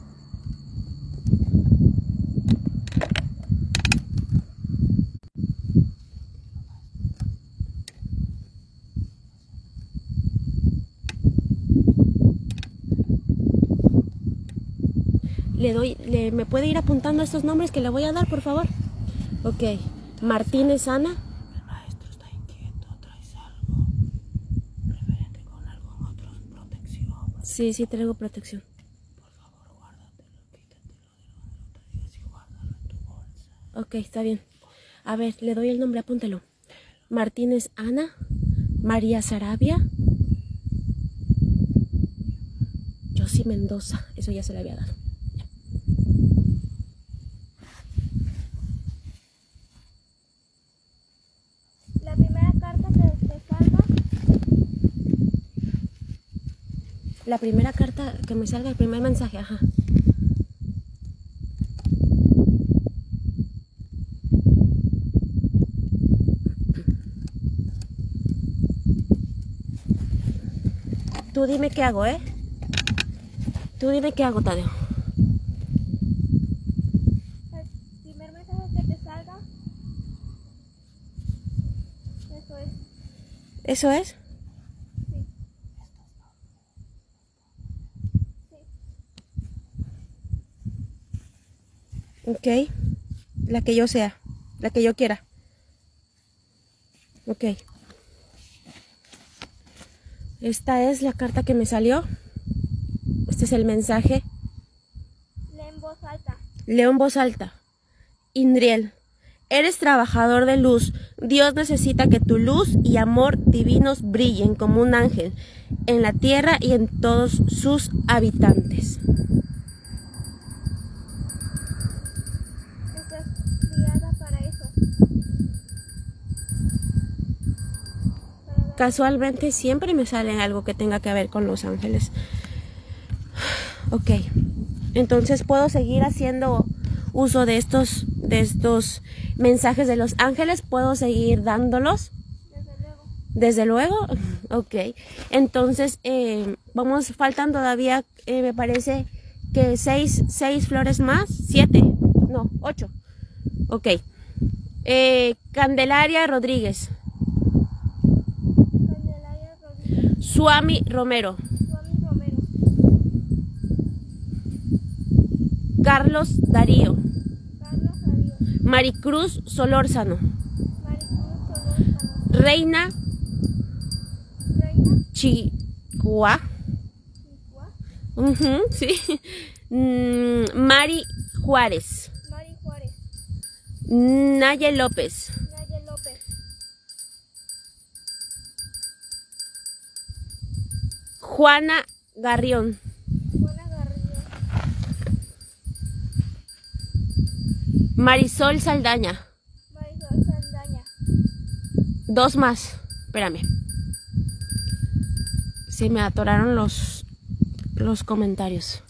Speaker 1: Le doy, le, ¿me puede ir apuntando estos nombres que le voy a dar, por favor? Ok, Martínez Ana. Sí, sí traigo protección.
Speaker 3: Por favor, guárdatelo, quítatelo de lo y guárdalo en tu bolsa.
Speaker 1: Ok, está bien. A ver, le doy el nombre, apúntelo. Martínez Ana, María Sarabia, Josie Mendoza. Eso ya se le había dado.
Speaker 2: La primera carta que te salga.
Speaker 1: La primera carta que me salga, el primer mensaje, ajá. Tú dime qué hago, ¿eh? Tú dime qué hago, Tadeo.
Speaker 2: El primer mensaje que te salga.
Speaker 1: ¿Eso es?
Speaker 2: Sí. Sí.
Speaker 1: Ok. La que yo sea. La que yo quiera. Ok. Esta es la carta que me salió. Este es el mensaje.
Speaker 2: Lee en voz alta.
Speaker 1: Leo en voz alta. Indriel, eres trabajador de luz. Dios necesita que tu luz y amor divinos brillen como un ángel en la tierra y en todos sus habitantes.
Speaker 2: Estás criada para eso. Para dar-
Speaker 1: Casualmente siempre me sale algo que tenga que ver con los ángeles. Ok. Entonces puedo seguir haciendo uso de estos, de estos mensajes de los ángeles. Puedo seguir dándolos.
Speaker 2: Desde luego.
Speaker 1: Desde luego. Ok. Entonces, eh, vamos, faltan todavía, eh, me parece que seis, seis flores más. Siete. No, ocho. Ok. Eh, Candelaria Rodríguez.
Speaker 2: Candelaria Rodríguez.
Speaker 1: Suami Romero.
Speaker 2: Suami Romero.
Speaker 1: Carlos Darío.
Speaker 2: Carlos Darío.
Speaker 1: Maricruz Solórzano.
Speaker 2: Maricruz Solórzano.
Speaker 1: Reina
Speaker 2: Reina
Speaker 1: Chihuahua.
Speaker 2: Chihuahua.
Speaker 1: Ujú, sí. Mm, Mari Juárez.
Speaker 2: Mari Juárez.
Speaker 1: Naye López.
Speaker 2: Naye López.
Speaker 1: Juana Garrión.
Speaker 2: Juana Garrido.
Speaker 1: Marisol Saldaña.
Speaker 2: Marisol Saldaña.
Speaker 1: Dos más. Espérame. Se me atoraron los, los comentarios.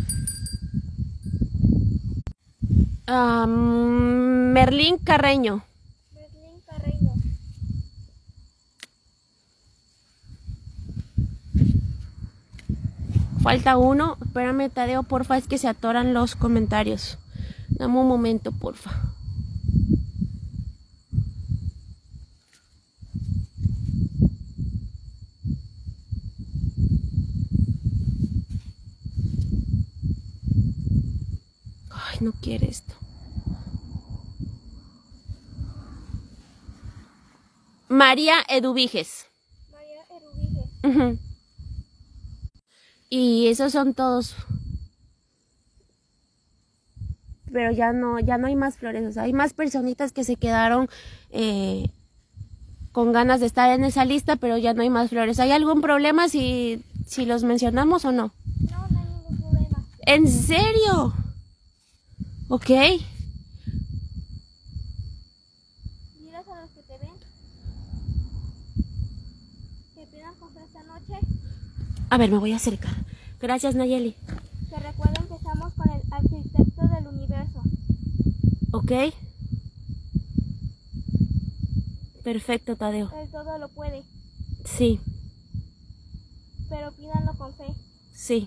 Speaker 1: Ah, Merlín Carreño.
Speaker 2: Merlín Carreño.
Speaker 1: Falta uno. Espérame, Tadeo, porfa, es que se atoran los comentarios. Dame un momento, porfa. Ay, no quiere esto. María Eduviges.
Speaker 2: María Erubiges.
Speaker 1: Ujú. Y esos son todos. Pero ya no, ya no hay más flores. O sea, hay más personitas que se quedaron eh, con ganas de estar en esa lista, pero ya no hay más flores. ¿Hay algún problema si, si los mencionamos o no?
Speaker 2: No, no hay ningún problema.
Speaker 1: ¿En serio? Ok.
Speaker 2: Diles a los que te ven que pidan cosas esta noche.
Speaker 1: A ver, me voy a acercar. Gracias, Nayeli.
Speaker 2: Que recuerden que estamos con el arquitecto del universo.
Speaker 1: Ok. Perfecto, Tadeo.
Speaker 2: Él todo lo puede,
Speaker 1: Sí,
Speaker 2: pero pídanlo con fe.
Speaker 1: sí.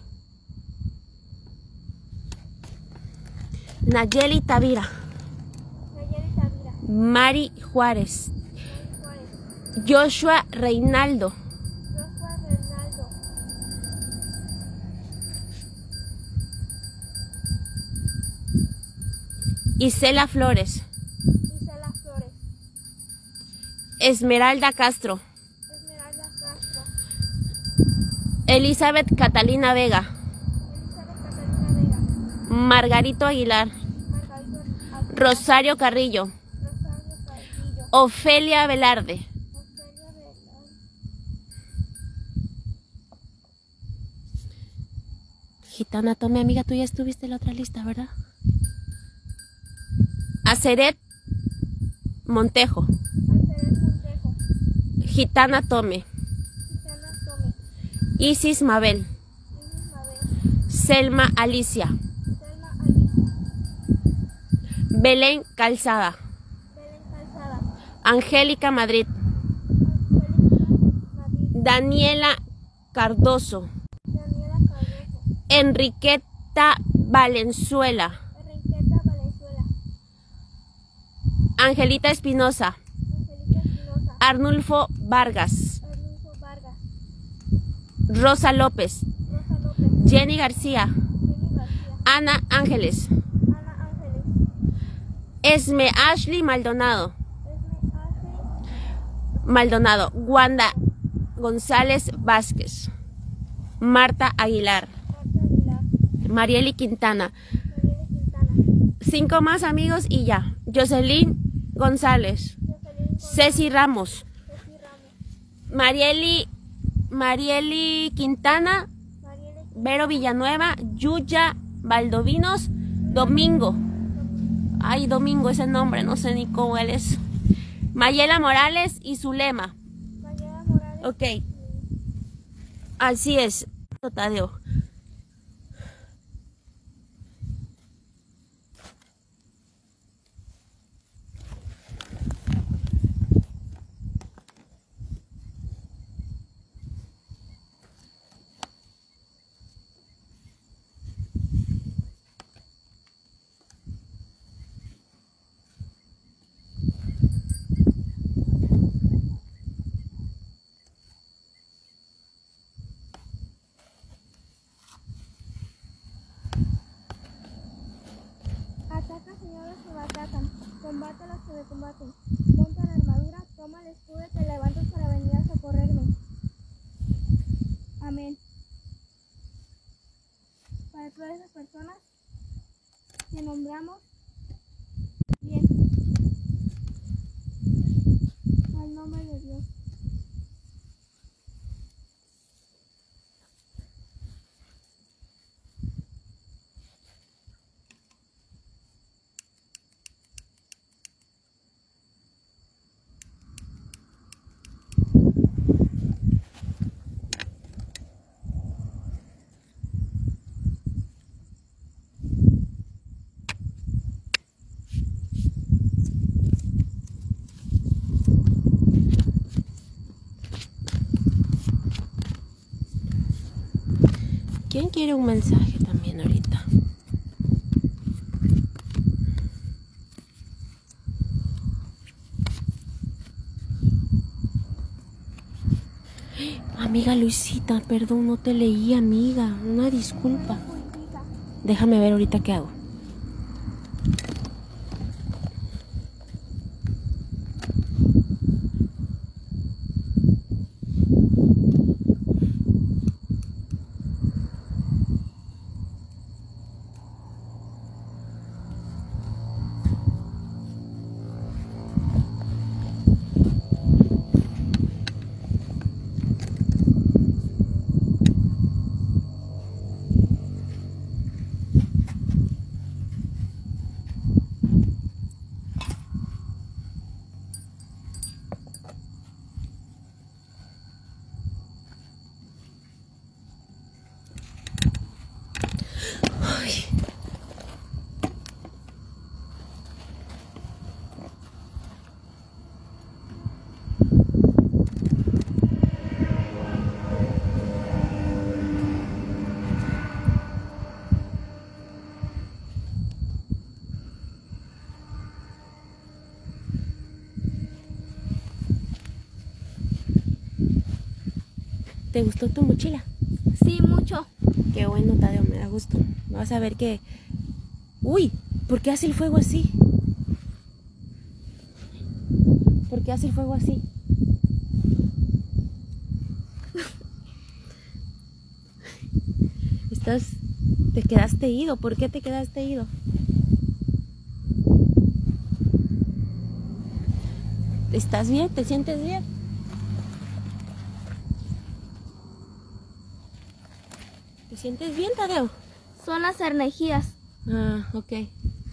Speaker 1: Nayeli Tavira.
Speaker 2: Nayeli Tavira.
Speaker 1: Mari Juárez.
Speaker 2: Mari Juárez.
Speaker 1: Joshua Reinaldo.
Speaker 2: Joshua Reinaldo.
Speaker 1: Isela Flores.
Speaker 2: Isela Flores.
Speaker 1: Esmeralda Castro.
Speaker 2: Esmeralda Castro.
Speaker 1: Elizabeth Catalina Vega.
Speaker 2: Elizabeth Catalina Vega.
Speaker 1: Margarito Aguilar.
Speaker 2: Margarito Aguilar.
Speaker 1: Rosario Carrillo.
Speaker 2: Rosario Carrillo.
Speaker 1: Ofelia Velarde.
Speaker 2: Ofelia Velarde.
Speaker 1: Gitana Tome, amiga, tú ya estuviste en la otra lista, ¿verdad? Aceret Montejo.
Speaker 2: Alfredo Montejo.
Speaker 1: Gitana Tome.
Speaker 2: Susana Tome.
Speaker 1: Isis Mabel.
Speaker 2: Isis Mabel.
Speaker 1: Selma Alicia.
Speaker 2: Selma Alicia.
Speaker 1: Belén Calzada.
Speaker 2: Belén Calzada.
Speaker 1: Angélica Madrid.
Speaker 2: Angélica Madrid.
Speaker 1: Daniela Cardoso.
Speaker 2: Daniela Cardoso.
Speaker 1: Enriqueta Valenzuela.
Speaker 2: Enriqueta Valenzuela.
Speaker 1: Angelita Espinosa.
Speaker 2: Angelita Espinosa.
Speaker 1: Arnulfo Vargas. Rosa López.
Speaker 2: Rosa López.
Speaker 1: Jenny García.
Speaker 2: Jenny García.
Speaker 1: Ana Ángeles.
Speaker 2: Ana Ángeles.
Speaker 1: Esme Ashley Maldonado.
Speaker 2: Esme Ashley.
Speaker 1: Maldonado. Wanda González Vázquez. Marta Aguilar.
Speaker 2: Marta Aguilar.
Speaker 1: Marieli Quintana.
Speaker 2: Mariela Quintana.
Speaker 1: Cinco más amigos y ya. Jocelyn González.
Speaker 2: Jocelyn
Speaker 1: Ceci Ramos.
Speaker 2: Ceci Ramos.
Speaker 1: Marieli, Marieli Quintana.
Speaker 2: Mariela
Speaker 1: Vero Villanueva. Yuya Valdovinos. Domingo. Ay, Domingo, ese nombre, no sé ni cómo él es. Mayela Morales y Zulema.
Speaker 2: Mayela Morales.
Speaker 1: Ok. Así es, Tadeo.
Speaker 2: Ataca señores que me atacan, combate a los que me combaten, ponte la armadura, toma el escudo y te levantas para venir a socorrerme. Amén. Para todas esas personas que nombramos, bien, al nombre de Dios.
Speaker 1: ¿Quién quiere un mensaje también ahorita? Amiga Luisita, perdón, no te leí, amiga. Una disculpa. Déjame ver ahorita qué hago. Ay. ¿Te gustó tu mochila?
Speaker 2: Sí, mucho.
Speaker 1: Qué bueno, Tadeo, me da gusto. Vas a ver que... Uy, ¿por qué hace el fuego así? ¿Por qué hace el fuego así? Estás... Te quedaste ido. ¿Por qué te quedaste ido? ¿Estás bien? ¿Te sientes bien? ¿Te sientes bien, Tadeo?
Speaker 2: Son las energías.
Speaker 1: Ah, ok.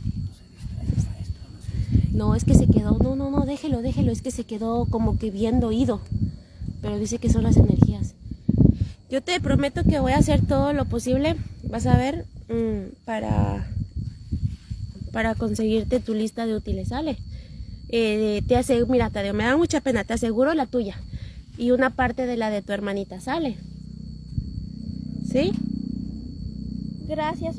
Speaker 1: No, es que se quedó, no, no, no, déjelo, déjelo, es que se quedó como que viendo oído. Pero dice que son las energías. Yo te prometo que voy a hacer todo lo posible, vas a ver, mmm, para, para conseguirte tu lista de útiles, ¿sale? Eh, te aseguro, mira, Tadeo, me da mucha pena, te aseguro la tuya. Y una parte de la de tu hermanita, ¿sale? ¿Sí?
Speaker 2: Gracias.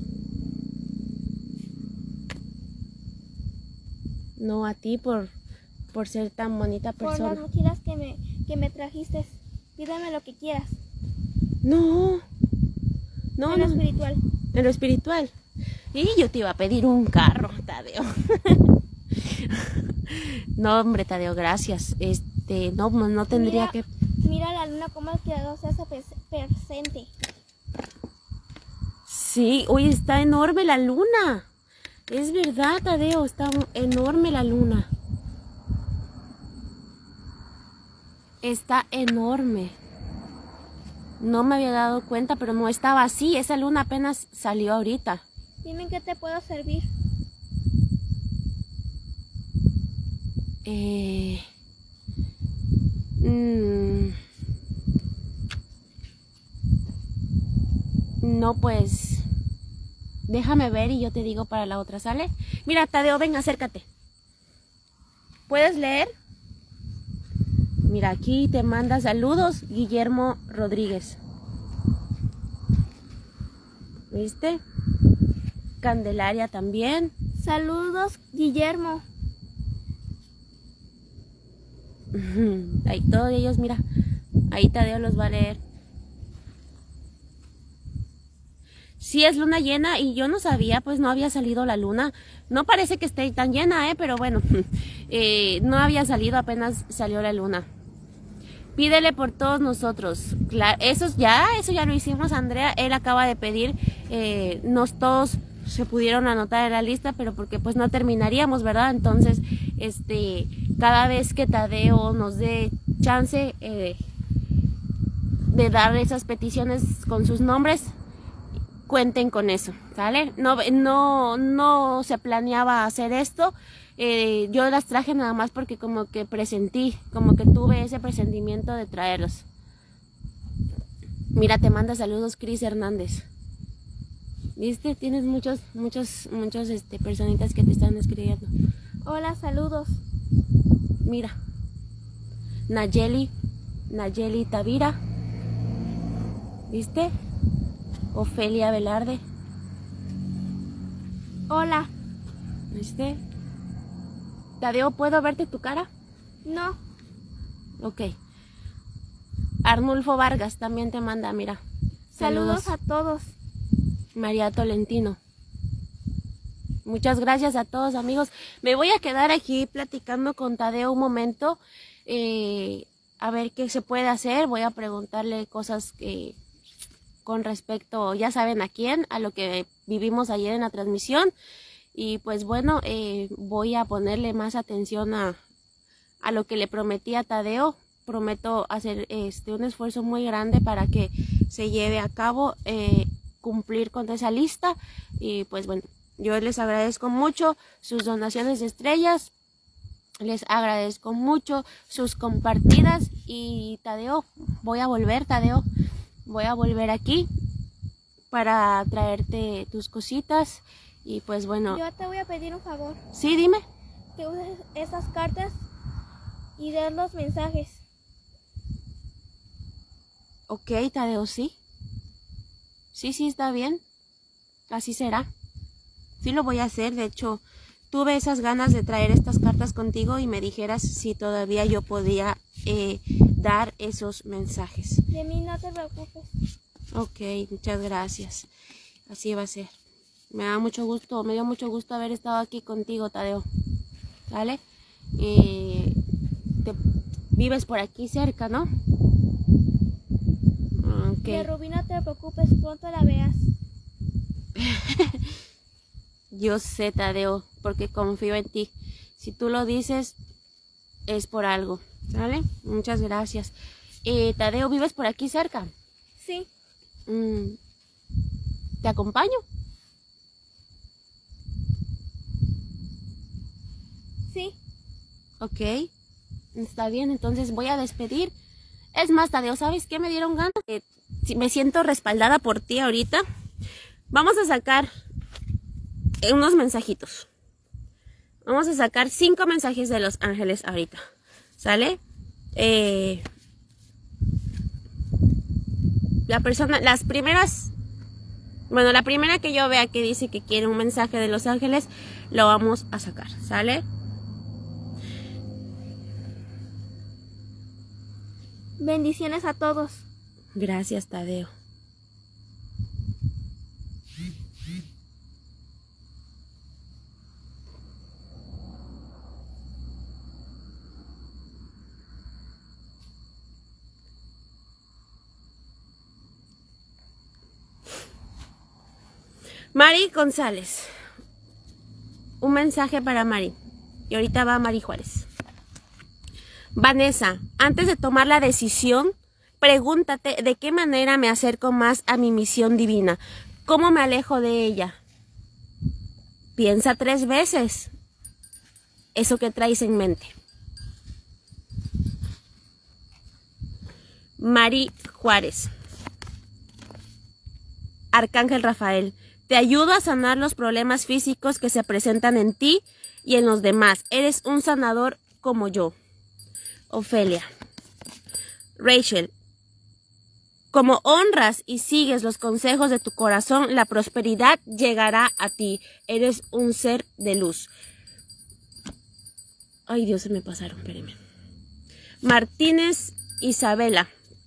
Speaker 1: No, a ti por, por ser tan bonita
Speaker 2: Por
Speaker 1: persona.
Speaker 2: las mochilas que me, que me trajiste. Pídeme lo que quieras.
Speaker 1: No. No,
Speaker 2: en lo
Speaker 1: no.
Speaker 2: espiritual.
Speaker 1: En lo espiritual. Y yo te iba a pedir un carro, Tadeo. No, hombre, Tadeo, gracias. Este, no, no tendría
Speaker 2: Mira,
Speaker 1: que...
Speaker 2: Mira la luna como el creador se hace pres- presente.
Speaker 1: Sí, hoy está enorme la luna. Es verdad, Tadeo, está enorme la luna. Está enorme. No me había dado cuenta, pero no estaba así. Esa luna apenas salió ahorita.
Speaker 2: Dime en qué te puedo servir.
Speaker 1: Eh, mm, no, pues déjame ver y yo te digo para la otra, ¿sale? Mira, Tadeo, ven, acércate. ¿Puedes leer? Mira, aquí te manda saludos Guillermo Rodríguez. ¿Viste? Candelaria también.
Speaker 2: Saludos, Guillermo.
Speaker 1: Ahí todos ellos, mira. Ahí Tadeo los va a leer. Sí, es luna llena y yo no sabía, pues no había salido la luna. No parece que esté tan llena, eh, pero bueno, eh, no había salido, apenas salió la luna. Pídele por todos nosotros. Claro, eso ya, eso ya lo hicimos, Andrea. Él acaba de pedir, eh, nos todos se pudieron anotar en la lista, pero porque pues no terminaríamos, ¿verdad? Entonces, este, cada vez que Tadeo nos dé chance eh, de dar esas peticiones con sus nombres, cuenten con eso, ¿sale? No, no, no se planeaba hacer esto. Eh, yo las traje nada más porque como que presentí, como que tuve ese presentimiento de traerlos. Mira, te manda saludos Cris Hernández. ¿Viste? Tienes muchos, muchos, muchos este, personitas que te están escribiendo.
Speaker 2: Hola, saludos.
Speaker 1: Mira. Nayeli, Nayeli Tavira. ¿Viste? Ofelia Velarde.
Speaker 2: Hola.
Speaker 1: ¿Viste? Tadeo, ¿puedo verte tu cara?
Speaker 2: No.
Speaker 1: Ok. Arnulfo Vargas también te manda, mira.
Speaker 2: Saludos,
Speaker 1: Saludos.
Speaker 2: a todos.
Speaker 1: María Tolentino. Muchas gracias a todos, amigos. Me voy a quedar aquí platicando con Tadeo un momento. Eh, a ver qué se puede hacer. Voy a preguntarle cosas que... con respecto, ya saben a quién, a lo que vivimos ayer en la transmisión. Y pues bueno, eh, voy a ponerle más atención a, a lo que le prometí a Tadeo. Prometo hacer este un esfuerzo muy grande para que se lleve a cabo, eh, cumplir con esa lista. Y pues bueno, yo les agradezco mucho sus donaciones de estrellas. Les agradezco mucho sus compartidas. Y Tadeo, voy a volver, Tadeo. Voy a volver aquí para traerte tus cositas y pues bueno.
Speaker 2: Yo te voy a pedir un favor.
Speaker 1: Sí, dime.
Speaker 2: Que uses esas cartas y des los mensajes.
Speaker 1: Ok, Tadeo, sí. Sí, sí, está bien. Así será. Sí lo voy a hacer. De hecho, tuve esas ganas de traer estas cartas contigo y me dijeras si todavía yo podía eh, dar esos mensajes.
Speaker 2: De mí no te preocupes.
Speaker 1: Ok, muchas gracias. Así va a ser. Me da mucho gusto, me dio mucho gusto haber estado aquí contigo, Tadeo. ¿Vale? Eh, te, vives por aquí cerca, ¿no? Okay.
Speaker 2: De Rubí no te preocupes, pronto la veas.
Speaker 1: Yo sé, Tadeo, porque confío en ti. Si tú lo dices, es por algo. ¿Vale? Muchas gracias. Eh, Tadeo, ¿vives por aquí cerca?
Speaker 2: Sí.
Speaker 1: Mm, ¿te acompaño?
Speaker 2: Sí.
Speaker 1: Ok. Está bien, entonces voy a despedir. Es más, Tadeo, ¿sabes qué me dieron ganas? Eh, si me siento respaldada por ti ahorita. Vamos a sacar unos mensajitos. Vamos a sacar cinco mensajes de los ángeles ahorita. ¿Sale? Eh, la persona, las primeras, bueno, la primera que yo vea que dice que quiere un mensaje de los ángeles, lo vamos a sacar. ¿Sale?
Speaker 2: Bendiciones a todos.
Speaker 1: Gracias, Tadeo. Mari González. Un mensaje para Mari. Y ahorita va Mari Juárez. Vanessa, antes de tomar la decisión, pregúntate de qué manera me acerco más a mi misión divina. ¿Cómo me alejo de ella? Piensa tres veces eso que traes en mente. Mari Juárez. Arcángel Rafael, te ayudo a sanar los problemas físicos que se presentan en ti y en los demás. Eres un sanador como yo. Ofelia. Rachel, como honras y sigues los consejos de tu corazón, la prosperidad llegará a ti. Eres un ser de luz. Ay, Dios, se me pasaron, espérenme. Martínez Isabela.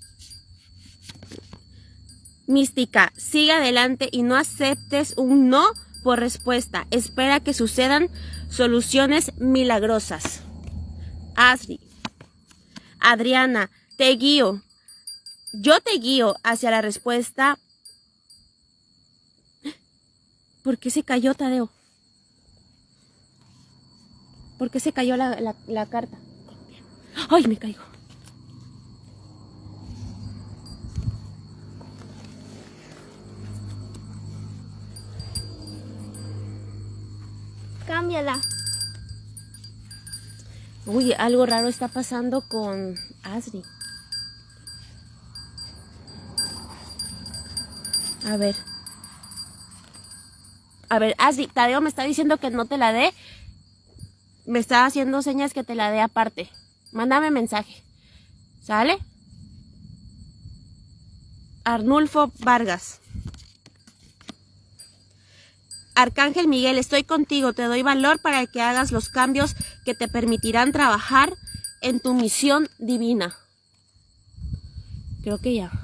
Speaker 1: Mística, sigue adelante y no aceptes un no por respuesta. Espera que sucedan soluciones milagrosas. Asri. Adriana, te guío. Yo te guío hacia la respuesta. ¿Por qué se cayó, Tadeo? ¿Por qué se cayó la, la, la carta? ¡Ay, me caigo!
Speaker 2: Cámbiala.
Speaker 1: Uy, algo raro está pasando con Asri. A ver. A ver, Asri, Tadeo me está diciendo que no te la dé. Me está haciendo señas que te la dé aparte. Mándame mensaje. ¿Sale? Arnulfo Vargas. Arcángel Miguel, estoy contigo, te doy valor para que hagas los cambios que te permitirán trabajar en tu misión divina. Creo que ya.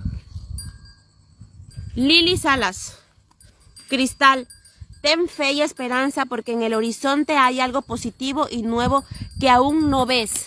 Speaker 1: Lili Salas. Cristal, ten fe y esperanza porque en el horizonte hay algo positivo y nuevo que aún no ves.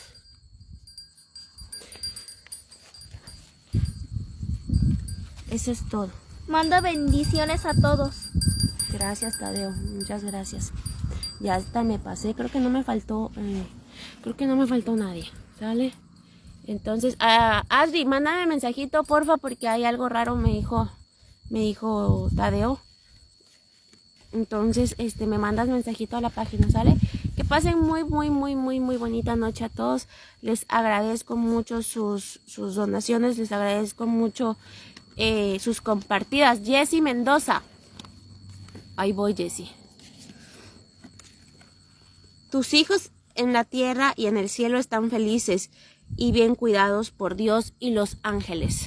Speaker 1: Eso es todo.
Speaker 2: Manda bendiciones a todos.
Speaker 1: Gracias, Tadeo, muchas gracias. Ya hasta me pasé, creo que no me faltó, eh, creo que no me faltó nadie, ¿sale? Entonces, uh, Asri, mándame mensajito, porfa, porque hay algo raro, me dijo, me dijo Tadeo. Entonces, este, me mandas mensajito a la página, ¿sale? Que pasen muy, muy, muy, muy, muy bonita noche a todos. Les agradezco mucho sus, sus donaciones, les agradezco mucho eh, sus compartidas. Jessy Mendoza. Ahí voy, Jessy. Tus hijos en la tierra y en el cielo están felices y bien cuidados por Dios y los ángeles.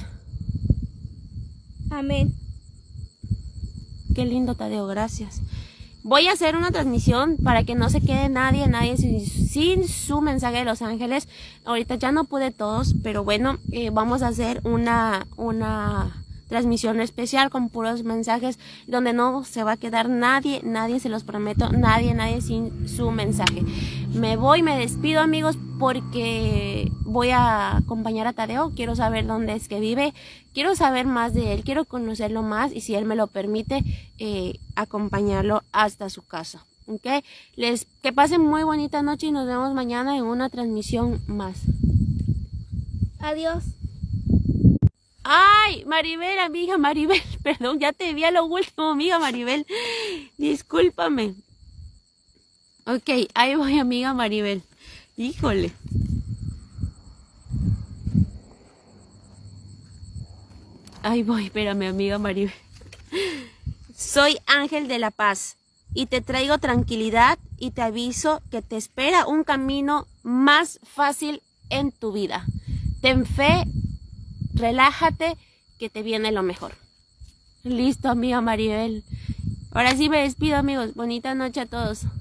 Speaker 2: Amén.
Speaker 1: Qué lindo, Tadeo, gracias. Voy a hacer una transmisión para que no se quede nadie, nadie sin, sin su mensaje de los ángeles. Ahorita ya no pude todos, pero bueno, eh, vamos a hacer una, una transmisión especial con puros mensajes donde no se va a quedar nadie, nadie, se los prometo, nadie, nadie sin su mensaje. Me voy, me despido, amigos, porque voy a acompañar a Tadeo. Quiero saber dónde es que vive, quiero saber más de él, quiero conocerlo más y si él me lo permite, eh, acompañarlo hasta su casa. ¿Ok? Les, que pasen muy bonita noche y nos vemos mañana en una transmisión más.
Speaker 2: Adiós.
Speaker 1: Ay, Maribel, amiga Maribel, perdón, ya te vi a lo último, amiga Maribel, discúlpame. Ok, ahí voy, amiga Maribel, híjole. Ahí voy, espérame, amiga Maribel. Soy Ángel de la Paz y te traigo tranquilidad y te aviso que te espera un camino más fácil en tu vida. Ten fe. Relájate, que te viene lo mejor. Listo, amiga Maribel. Ahora sí me despido, amigos. Bonita noche a todos.